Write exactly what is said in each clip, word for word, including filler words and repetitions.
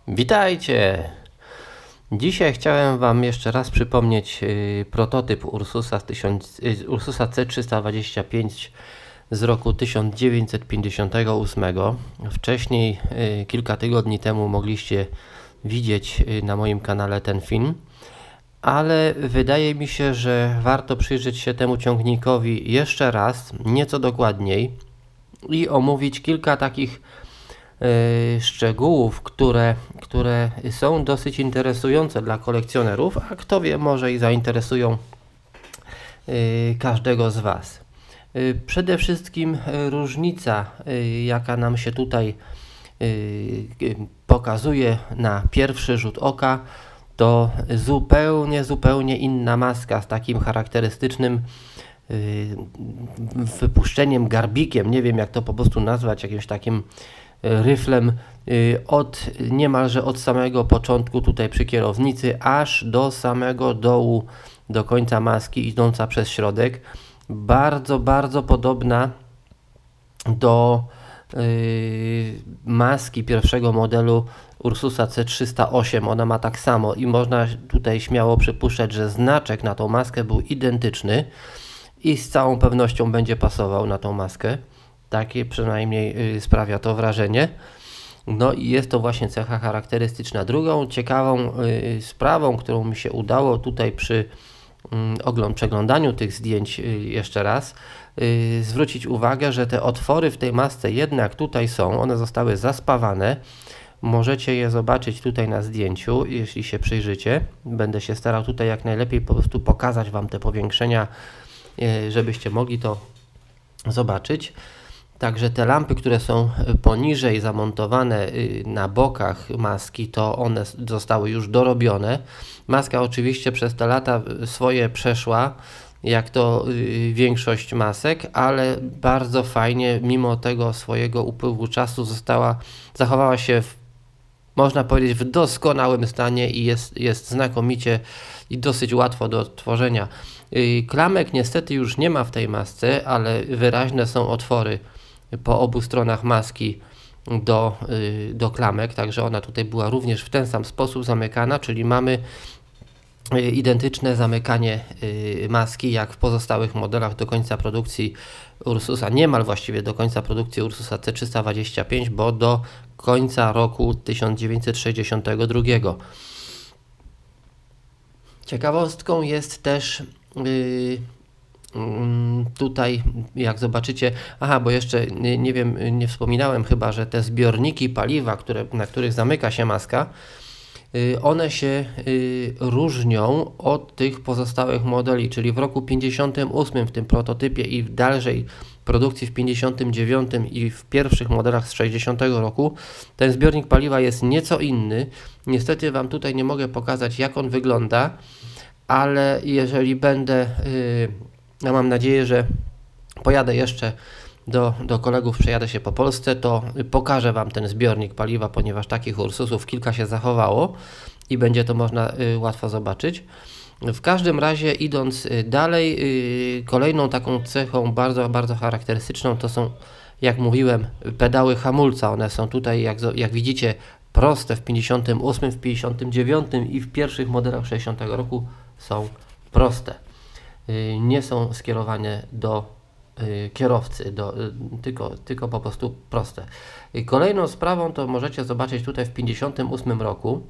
Witajcie! Dzisiaj chciałem Wam jeszcze raz przypomnieć yy, prototyp Ursusa, tysiąc, yy, Ursusa C trzysta dwadzieścia pięć z roku tysiąc dziewięćset pięćdziesiątego ósmego. Wcześniej, yy, kilka tygodni temu, mogliście widzieć yy, na moim kanale ten film, ale wydaje mi się, że warto przyjrzeć się temu ciągnikowi jeszcze raz, nieco dokładniej i omówić kilka takich Yy, szczegółów, które, które są dosyć interesujące dla kolekcjonerów, a kto wie, może i zainteresują yy, każdego z Was. Yy, przede wszystkim yy, różnica, yy, jaka nam się tutaj yy, pokazuje na pierwszy rzut oka, to zupełnie, zupełnie inna maska z takim charakterystycznym yy, wypuszczeniem, garbikiem, nie wiem jak to po prostu nazwać, jakimś takim ryflem od niemalże od samego początku tutaj przy kierownicy aż do samego dołu, do końca maski, idąca przez środek. Bardzo, bardzo podobna do yy, maski pierwszego modelu Ursusa C trzysta osiem. Ona ma tak samo i można tutaj śmiało przypuszczać, że znaczek na tą maskę był identyczny i z całą pewnością będzie pasował na tą maskę. Takie przynajmniej y, sprawia to wrażenie. No i jest to właśnie cecha charakterystyczna. Drugą ciekawą y, sprawą, którą mi się udało tutaj przy y, ogląd przeglądaniu tych zdjęć y, jeszcze raz y, zwrócić uwagę, że te otwory w tej masce jednak tutaj są. One zostały zaspawane. Możecie je zobaczyć tutaj na zdjęciu, jeśli się przyjrzycie. Będę się starał tutaj jak najlepiej po prostu pokazać Wam te powiększenia, y, żebyście mogli to zobaczyć. Także te lampy, które są poniżej zamontowane na bokach maski, to one zostały już dorobione. Maska oczywiście przez te lata swoje przeszła, jak to większość masek, ale bardzo fajnie, mimo tego swojego upływu czasu, została, zachowała się w, można powiedzieć, w doskonałym stanie i jest, jest znakomicie i dosyć łatwo do odtworzenia. Klamek niestety już nie ma w tej masce, ale wyraźne są otwory po obu stronach maski do, yy, do klamek, także ona tutaj była również w ten sam sposób zamykana, czyli mamy yy, identyczne zamykanie yy, maski jak w pozostałych modelach do końca produkcji Ursusa, niemal właściwie do końca produkcji Ursusa C trzysta dwadzieścia pięć, bo do końca roku tysiąc dziewięćset sześćdziesiątego drugiego. Ciekawostką jest też yy, tutaj, jak zobaczycie, aha, bo jeszcze nie, nie wiem, nie wspominałem chyba, że te zbiorniki paliwa, które, na których zamyka się maska, one się różnią od tych pozostałych modeli, czyli w roku pięćdziesiątym ósmym w tym prototypie i w dalszej produkcji w pięćdziesiątym dziewiątym i w pierwszych modelach z sześćdziesiątego roku ten zbiornik paliwa jest nieco inny. Niestety Wam tutaj nie mogę pokazać, jak on wygląda, ale jeżeli będę ja mam nadzieję, że pojadę jeszcze do, do kolegów, przejadę się po Polsce, to pokażę Wam ten zbiornik paliwa, ponieważ takich Ursusów kilka się zachowało i będzie to można y, łatwo zobaczyć. W każdym razie, idąc dalej, y, kolejną taką cechą bardzo, bardzo charakterystyczną to są, jak mówiłem, pedały hamulca. One są tutaj, jak, jak widzicie, proste w pięćdziesiątym ósmym, w pięćdziesiątym dziewiątym i w pierwszych modelach sześćdziesiątego roku są proste. Nie są skierowane do y, kierowcy, do, y, tylko, tylko po prostu proste. I kolejną sprawą to możecie zobaczyć tutaj w pięćdziesiątym ósmym roku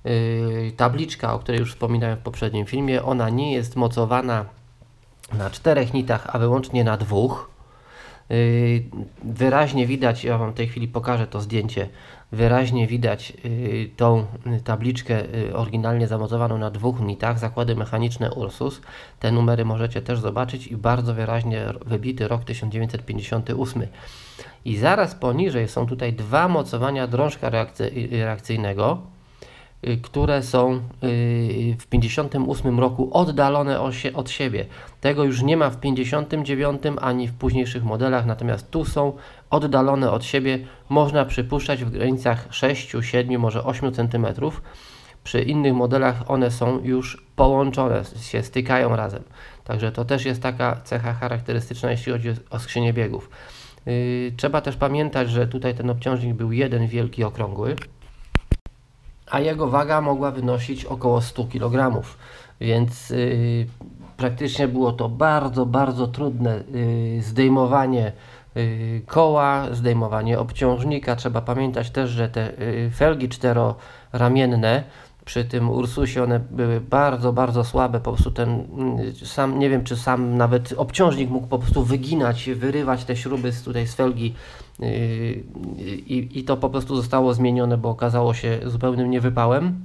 y, tabliczka, o której już wspominałem w poprzednim filmie. Ona nie jest mocowana na czterech nitach, a wyłącznie na dwóch. Y, wyraźnie widać, ja Wam w tej chwili pokażę to zdjęcie, wyraźnie widać y, tą tabliczkę y, oryginalnie zamocowaną na dwóch nitach, zakłady mechaniczne Ursus. Te numery możecie też zobaczyć i bardzo wyraźnie wybity rok tysiąc dziewięćset pięćdziesiąty ósmy. I zaraz poniżej są tutaj dwa mocowania drążka reakcy reakcyjnego, y, które są y, w pięćdziesiątym ósmym roku oddalone od siebie. Tego już nie ma w pięćdziesiątym dziewiątym ani w późniejszych modelach, natomiast tu są oddalone od siebie, można przypuszczać w granicach sześć, siedem, może osiem centymetrów. Przy innych modelach one są już połączone, się stykają razem. Także to też jest taka cecha charakterystyczna, jeśli chodzi o skrzynię biegów. Yy, trzeba też pamiętać, że tutaj ten obciążnik był jeden wielki, okrągły. a jego waga mogła wynosić około stu kilogramów, więc yy, praktycznie było to bardzo, bardzo trudne yy, zdejmowanie yy, koła, zdejmowanie obciążnika. Trzeba pamiętać też, że te yy, felgi czteroramienne przy tym Ursusie one były bardzo, bardzo słabe, po prostu ten sam, nie wiem czy sam nawet obciążnik mógł po prostu wyginać, wyrywać te śruby z tutaj z felgi yy, i, i to po prostu zostało zmienione, bo okazało się zupełnym niewypałem.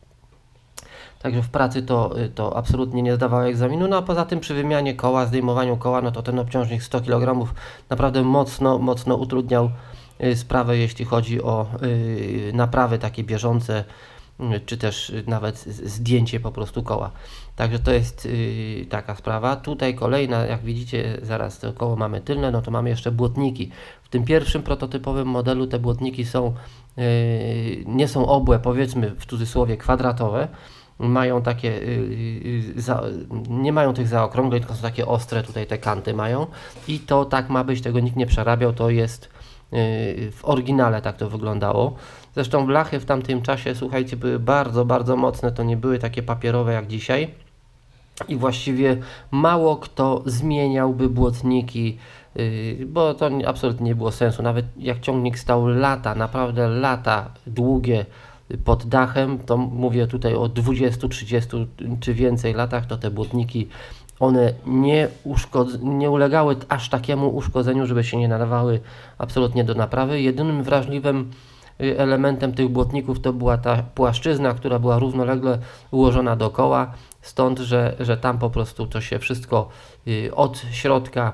Także w pracy to, to absolutnie nie zdawało egzaminu, no a poza tym przy wymianie koła, zdejmowaniu koła, no to ten obciążnik sto kilogramów naprawdę mocno, mocno utrudniał sprawę, jeśli chodzi o yy, naprawy takie bieżące, czy też nawet zdjęcie po prostu koła. Także to jest yy, taka sprawa. Tutaj kolejna, jak widzicie, zaraz to koło mamy tylne, no to mamy jeszcze błotniki. W tym pierwszym prototypowym modelu te błotniki są, yy, nie są obłe, powiedzmy w cudzysłowie kwadratowe, mają takie, yy, za, nie mają tych zaokrągleń, tylko są takie ostre, tutaj te kanty mają i to tak ma być, tego nikt nie przerabiał, to jest yy, w oryginale tak to wyglądało. Zresztą blachy w tamtym czasie, słuchajcie, były bardzo, bardzo mocne, to nie były takie papierowe jak dzisiaj i właściwie mało kto zmieniałby błotniki, yy, bo to absolutnie nie było sensu. Nawet jak ciągnik stał lata, naprawdę lata długie pod dachem, to mówię tutaj o dwudziestu, trzydziestu czy więcej latach, to te błotniki one nie, nie ulegały aż takiemu uszkodzeniu, żeby się nie nadawały absolutnie do naprawy. Jedynym wrażliwym elementem tych błotników to była ta płaszczyzna, która była równolegle ułożona dookoła, stąd, że, że tam po prostu to się wszystko od środka,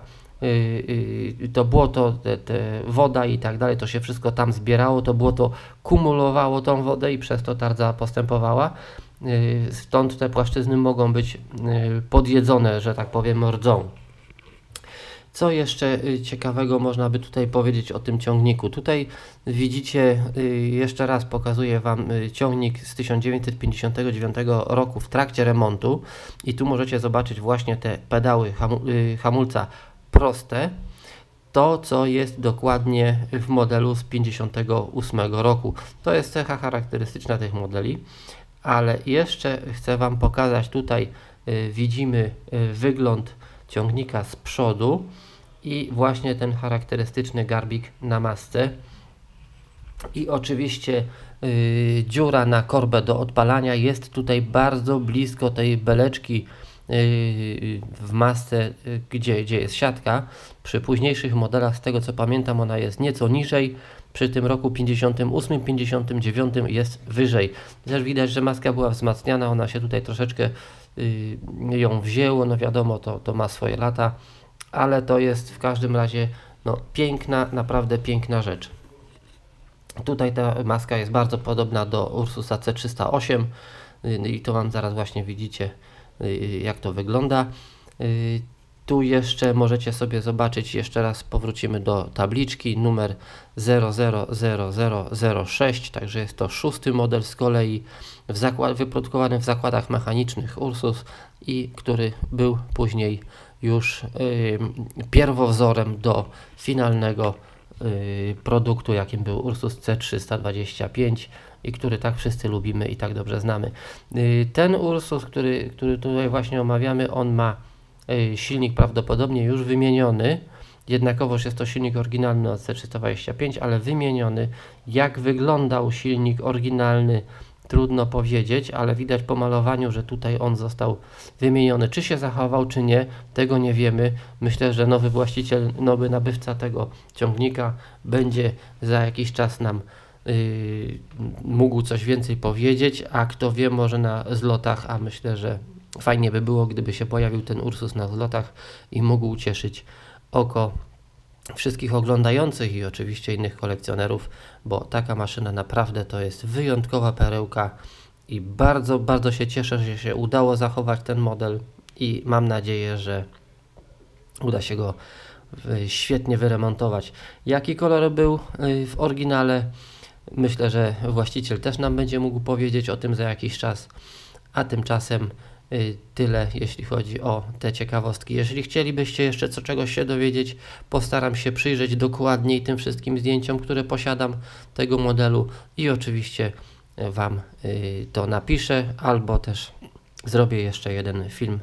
to błoto, te, te woda i tak dalej, to się wszystko tam zbierało, to błoto kumulowało tą wodę i przez to ta rdza postępowała. Stąd te płaszczyzny mogą być podjedzone, że tak powiem, rdzą. Co jeszcze ciekawego można by tutaj powiedzieć o tym ciągniku? Tutaj widzicie, jeszcze raz pokazuję Wam ciągnik z tysiąc dziewięćset pięćdziesiątego dziewiątego roku w trakcie remontu i tu możecie zobaczyć właśnie te pedały hamulca proste, to co jest dokładnie w modelu z pięćdziesiątego ósmego roku. To jest cecha charakterystyczna tych modeli, ale jeszcze chcę Wam pokazać, tutaj widzimy wygląd ciągnika z przodu i właśnie ten charakterystyczny garbik na masce i oczywiście yy, dziura na korbę do odpalania jest tutaj bardzo blisko tej beleczki yy, w masce, yy, gdzie, gdzie jest siatka. Przy późniejszych modelach, z tego co pamiętam, ona jest nieco niżej, przy tym roku pięćdziesiątym ósmym, pięćdziesiątym dziewiątym jest wyżej. Też widać, że maska była wzmacniana, ona się tutaj troszeczkę yy, ją wzięło, no wiadomo, to, to ma swoje lata, ale to jest w każdym razie no, piękna, naprawdę piękna rzecz. Tutaj ta maska jest bardzo podobna do Ursusa C trzysta osiem yy, i to Wam zaraz właśnie widzicie, yy, jak to wygląda. Yy, Tu jeszcze możecie sobie zobaczyć, jeszcze raz powrócimy do tabliczki, numer zero zero zero zero zero sześć, także jest to szósty model z kolei w zakład, wyprodukowany w zakładach mechanicznych Ursus i który był później już yy, pierwowzorem do finalnego yy, produktu, jakim był Ursus C trzysta dwadzieścia pięć i który tak wszyscy lubimy i tak dobrze znamy. Yy, ten Ursus, który, który tutaj właśnie omawiamy, on ma silnik prawdopodobnie już wymieniony, jednakowoż jest to silnik oryginalny od C trzysta dwadzieścia pięć, ale wymieniony. Jak wyglądał silnik oryginalny, trudno powiedzieć, ale widać po malowaniu, że tutaj on został wymieniony. Czy się zachował, czy nie, tego nie wiemy. Myślę, że nowy właściciel, nowy nabywca tego ciągnika będzie za jakiś czas nam yy, mógł coś więcej powiedzieć, a kto wie, może na zlotach, a myślę, że fajnie by było, gdyby się pojawił ten Ursus na zlotach i mógł ucieszyć oko wszystkich oglądających i oczywiście innych kolekcjonerów, bo taka maszyna naprawdę to jest wyjątkowa perełka i bardzo, bardzo się cieszę, że się udało zachować ten model i mam nadzieję, że uda się go świetnie wyremontować. Jaki kolor był w oryginale? Myślę, że właściciel też nam będzie mógł powiedzieć o tym za jakiś czas, a tymczasem tyle, jeśli chodzi o te ciekawostki. Jeżeli chcielibyście jeszcze co czegoś się dowiedzieć, postaram się przyjrzeć dokładniej tym wszystkim zdjęciom, które posiadam tego modelu i oczywiście Wam to napiszę, albo też zrobię jeszcze jeden film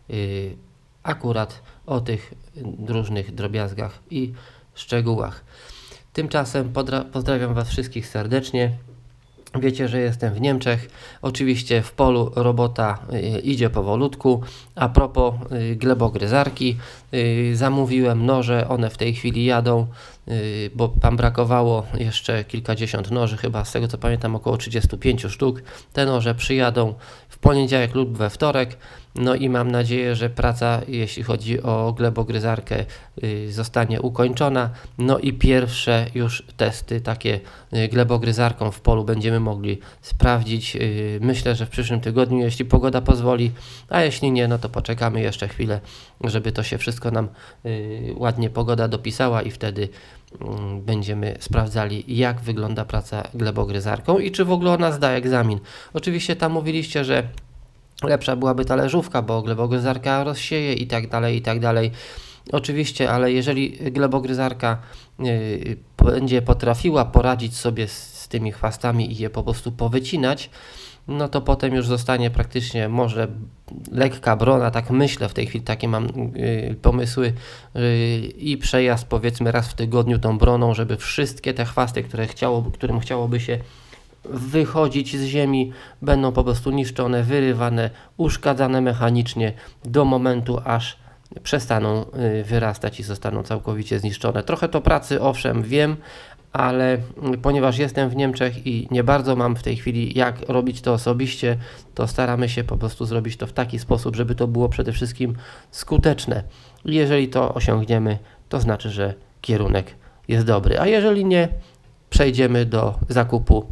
akurat o tych różnych drobiazgach i szczegółach. Tymczasem pozdrawiam Was wszystkich serdecznie. Wiecie, że jestem w Niemczech. Oczywiście w polu robota y, idzie powolutku. A propos y, glebogryzarki, y, zamówiłem noże, one w tej chwili jadą, y, bo tam brakowało jeszcze kilkadziesiąt noży, chyba z tego co pamiętam około trzydzieści pięć sztuk. Te noże przyjadą w poniedziałek lub we wtorek. No i mam nadzieję, że praca, jeśli chodzi o glebogryzarkę, y, zostanie ukończona. No i pierwsze już testy takie y, glebogryzarką w polu będziemy mogli sprawdzić. Y, myślę, że w przyszłym tygodniu, jeśli pogoda pozwoli, a jeśli nie, no to poczekamy jeszcze chwilę, żeby to się wszystko nam y, ładnie pogoda dopisała i wtedy y, będziemy sprawdzali, jak wygląda praca glebogryzarką i czy w ogóle ona zda egzamin. Oczywiście tam mówiliście, że lepsza byłaby talerzówka, bo glebogryzarka rozsieje i tak dalej, i tak dalej. Oczywiście, ale jeżeli glebogryzarka y, będzie potrafiła poradzić sobie z, z tymi chwastami i je po prostu powycinać, no to potem już zostanie praktycznie może lekka brona, tak myślę w tej chwili, takie mam y, pomysły y, i przejazd powiedzmy raz w tygodniu tą broną, żeby wszystkie te chwasty, które chciało, którym chciałoby się wychodzić z ziemi, będą po prostu niszczone, wyrywane, uszkadzane mechanicznie do momentu, aż przestaną y, wyrastać i zostaną całkowicie zniszczone. Trochę to pracy, owszem, wiem, ale ponieważ jestem w Niemczech i nie bardzo mam w tej chwili jak robić to osobiście, to staramy się po prostu zrobić to w taki sposób, żeby to było przede wszystkim skuteczne. I jeżeli to osiągniemy, to znaczy, że kierunek jest dobry. A jeżeli nie, przejdziemy do zakupu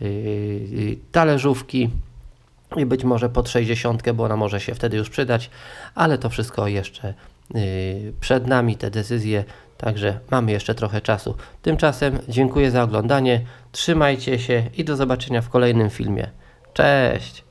yy, talerzówki i być może pod sześćdziesiątkę, bo ona może się wtedy już przydać, ale to wszystko jeszcze yy, przed nami, te decyzje. Także mamy jeszcze trochę czasu. Tymczasem dziękuję za oglądanie, trzymajcie się i do zobaczenia w kolejnym filmie. Cześć!